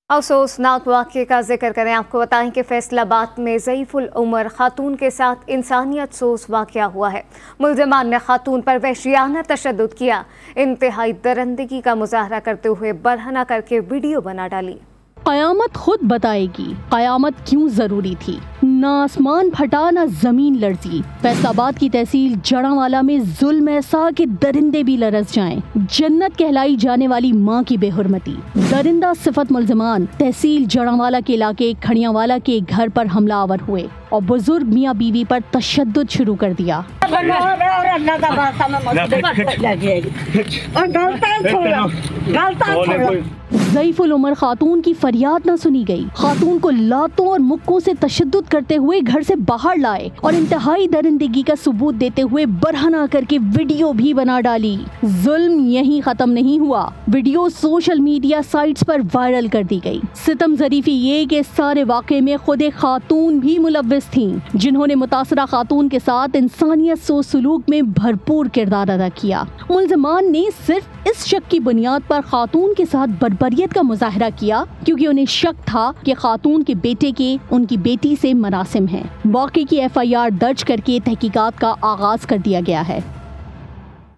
अफसोसनाक वाक़ये का जिक्र करें। आपको बताएं कि फैसलाबाद में ज़ईफ़ुल उमर खातून के साथ इंसानियत सोस वाक़या हुआ है। मुल्ज़िमान ने खातून पर वहशियाना तशद्दुद किया। इंतहाई दरिंदगी का मुजाहरा करते हुए बरहना करके वीडियो बना डाली। क़यामत खुद बताएगी क़यामत क्यों जरूरी थी। ना आसमान फटा ना जमीन लर्जी। फैसलाबाद की तहसील जड़ावाला में जुल्म ऐसा कि दरिंदे भी लरस जाएं। जन्नत कहलाई जाने वाली माँ की बेहुरमती। दरिंदा सिफत मुल्ज़िमान तहसील जड़ावाला के इलाके खड़ियावाला के घर पर हमलावर हुए और बुजुर्ग मियाँ बीवी पर तशद्दुद शुरू कर दिया। ज़ईफ़ुल उमर खातून की फरियाद न सुनी गई। खातून को लातों और मुक्कों से तशद्दुद करते हुए घर से बाहर लाए और इंतहाई दरिंदगी का सबूत देते हुए बरहना करके वीडियो भी बना डाली। जुल्म यहीं खत्म नहीं हुआ। वीडियो सोशल मीडिया साइट्स पर वायरल कर दी गई। सितम ज़रीफ़ी ये कि सारे वाक़े में खुद एक खातून भी मुलव्विस थीं, जिन्होंने मुतासरा खातून के साथ इंसानियत सो सलूक में भरपूर किरदार अदा किया। मुल्ज़िमान ने सिर्फ इस शक की बुनियाद पर खातून के साथ बर्बरियत का मुजाहरा किया क्योंकि उन्हें शक था कि खातून के बेटे के उनकी बेटी से मरासिम हैं। वाक़े की FIR दर्ज करके तहकीकात का आगाज कर दिया गया है।